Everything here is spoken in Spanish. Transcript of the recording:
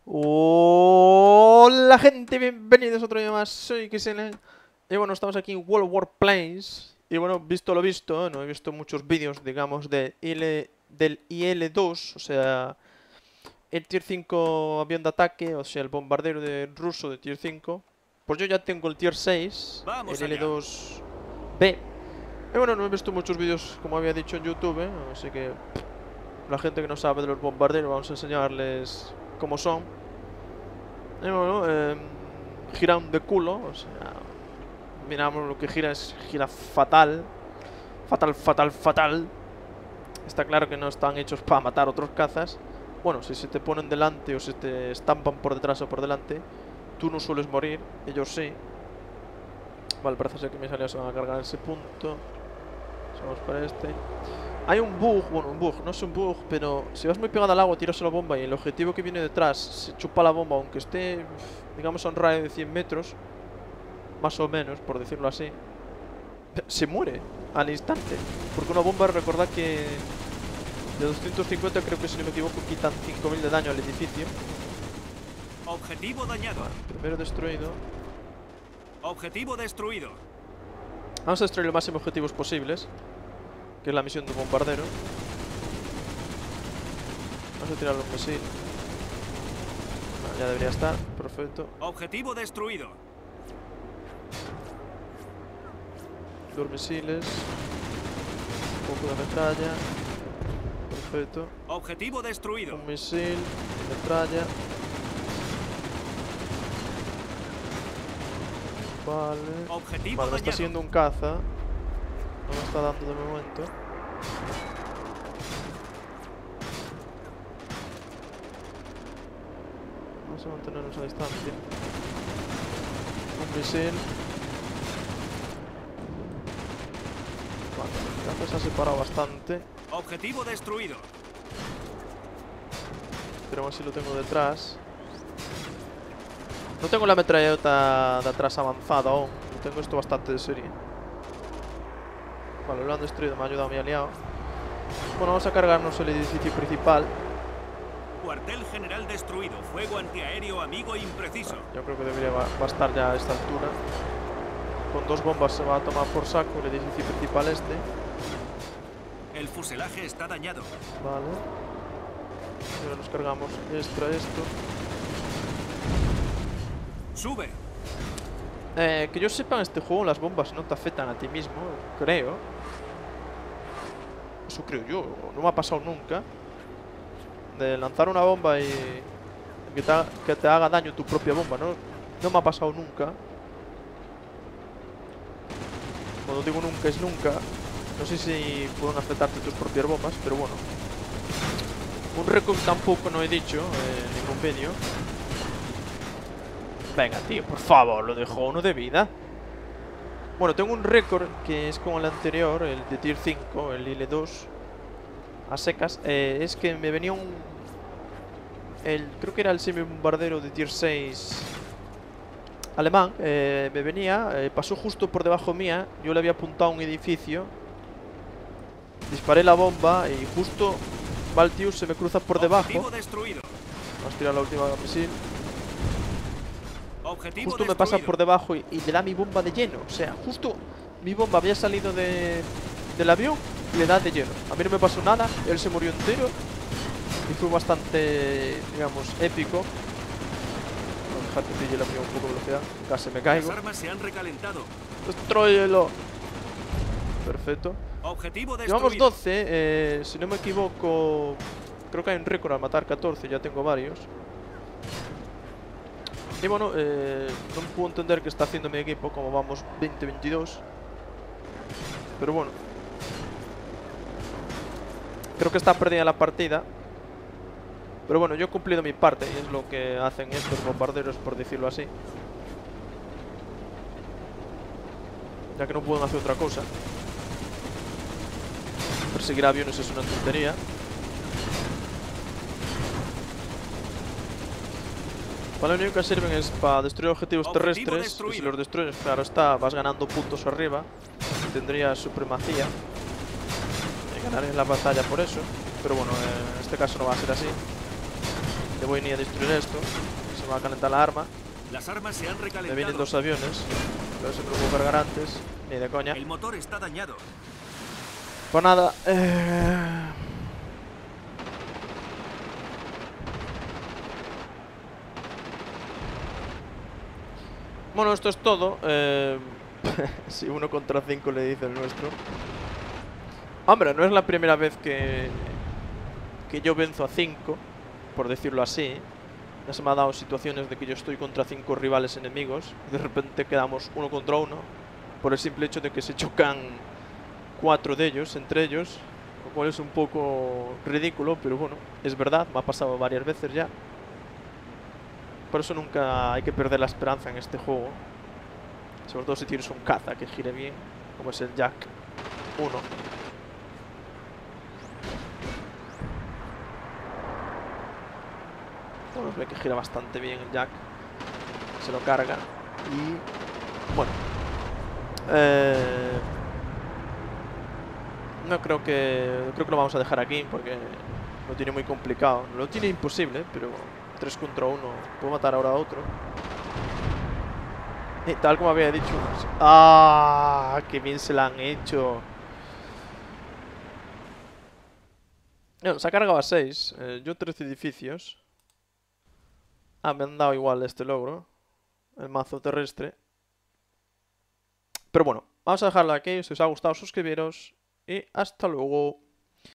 Hola gente, bienvenidos a otro día más, soy Kisene. Y bueno, estamos aquí en World War Planes. Y bueno, visto lo visto, no he visto muchos vídeos, digamos, del IL-2, o sea, el Tier 5 avión de ataque, o sea, el bombardero ruso de Tier 5. Pues yo ya tengo el Tier 6, el Vamos allá. IL-2B. Y bueno, no he visto muchos vídeos, como había dicho en YouTube, así que la gente que no sabe de los bombarderos, vamos a enseñarles cómo son. Y bueno, giran de culo, o sea, miramos lo que gira fatal. Fatal, fatal, fatal. Está claro que no están hechos para matar otros cazas. Bueno, si se te ponen delante o se te estampan por detrás o por delante, tú no sueles morir, ellos sí. Vale, parece ser que mis aliados se van a cargar en ese punto. Vamos para este. Hay un bug, bueno, un bug, no es un bug, pero si vas muy pegado al agua, tiras la bomba y el objetivo que viene detrás se chupa la bomba, aunque esté, digamos, a un radio de 100 metros, más o menos, por decirlo así, se muere al instante. Porque una bomba, recordad que de 250, creo que si no me equivoco, quitan 5000 de daño al edificio. Objetivo dañado. Vale, primero destruido. Objetivo destruido. Vamos a destruir los máximos objetivos posibles, que es la misión de bombardero. Vamos a tirar los misiles. Vale, ya debería estar, perfecto. Objetivo destruido. Dos misiles. Un poco de metralla. Perfecto. Objetivo destruido. Un misil. Metralla. Vale. Objetivo Vale, me está dañado. siguiendo un caza. No me está dando de momento. Vamos a mantenernos a distancia. Un misil. Vale, el caza se ha separado bastante. Objetivo destruido. Pero aún así lo tengo detrás. No tengo la metralleta de atrás avanzada aún. Tengo esto bastante de serie. Vale, lo han destruido, me ha ayudado mi aliado. Bueno, vamos a cargarnos el edificio principal. Cuartel general destruido. Fuego antiaéreo amigo impreciso. Yo creo que debería bastar ya a esta altura. Con dos bombas se va a tomar por saco el edificio principal este. El fuselaje está dañado. Vale. Ahora nos cargamos esto. Sube. Que yo sepa, en este juego las bombas no te afectan a ti mismo, creo. Eso creo yo, no me ha pasado nunca. De lanzar una bomba y que te haga daño tu propia bomba, no me ha pasado nunca. Cuando digo nunca es nunca. No sé si pueden afectarte tus propias bombas, pero bueno. Un récord tampoco no he dicho en ningún vídeo. Venga, tío, por favor, lo dejo uno de vida. Bueno, tengo un récord que es como el anterior, el de Tier 5, el IL-2 a secas. Es que me venía creo que era el semi-bombardero de Tier 6 alemán. Me venía, pasó justo por debajo mía. Yo le había apuntado a un edificio. Disparé la bomba y justo va el tío, se me cruza por debajo. Objetivo destruido. Vamos a tirar la última misil. Objetivo Justo me destruido. pasa por debajo y le da mi bomba de lleno. O sea, justo mi bomba había salido del avión y le da de lleno. A mí no me pasó nada, él se murió entero. Y fue bastante, digamos, épico. Voy a dejar que pille el avión un poco de velocidad. Casi me caigo. Las armas se han recalentado. ¡Destrúyelo! Perfecto. Objetivo destruido. Llevamos 12, si no me equivoco. Creo que hay un récord al matar 14, ya tengo varios. Y bueno, no puedo entender qué está haciendo mi equipo, como vamos 20-22. Pero bueno, creo que está perdida la partida. Pero bueno, yo he cumplido mi parte y es lo que hacen estos bombarderos, por decirlo así. Ya que no pueden hacer otra cosa. Perseguir aviones es una tontería. Para lo único que sirven es para destruir objetivos terrestres. Y si los destruyes, claro está, vas ganando puntos arriba. Tendrías supremacía. Y ganarías la batalla por eso. Pero bueno, en este caso no va a ser así. le voy ni a destruir esto. Se me va a calentar la arma. Las armas se han Me vienen recalentado. 2 aviones. Pero se me lo puedo cargar antes. Ni de coña. El motor está dañado. Pues nada. Bueno, esto es todo. Si 1 contra 5 le dice el nuestro. Hombre, no es la primera vez que yo venzo a 5, por decirlo así. Ya se me ha dado situaciones de que yo estoy contra 5 rivales enemigos y de repente quedamos 1 contra 1 por el simple hecho de que se chocan 4 de ellos entre ellos, lo cual es un poco ridículo, pero bueno, es verdad, me ha pasado varias veces ya. Por eso nunca hay que perder la esperanza en este juego, sobre todo si tienes un caza que gire bien, como es el Jack 1. Bueno, ve que gira bastante bien el Jack. Se lo carga. Y... bueno. Creo que lo vamos a dejar aquí porque lo tiene muy complicado. No lo tiene imposible, pero 3 contra 1. Puedo matar ahora a otro. Y tal como había dicho. ¡Ah! ¡Qué bien se la han hecho! Bueno, se ha cargado a 6. Yo 13 edificios. Ah, me han dado igual este logro. El mazo terrestre. Pero bueno, vamos a dejarlo aquí. Si os ha gustado, suscribiros. Y hasta luego.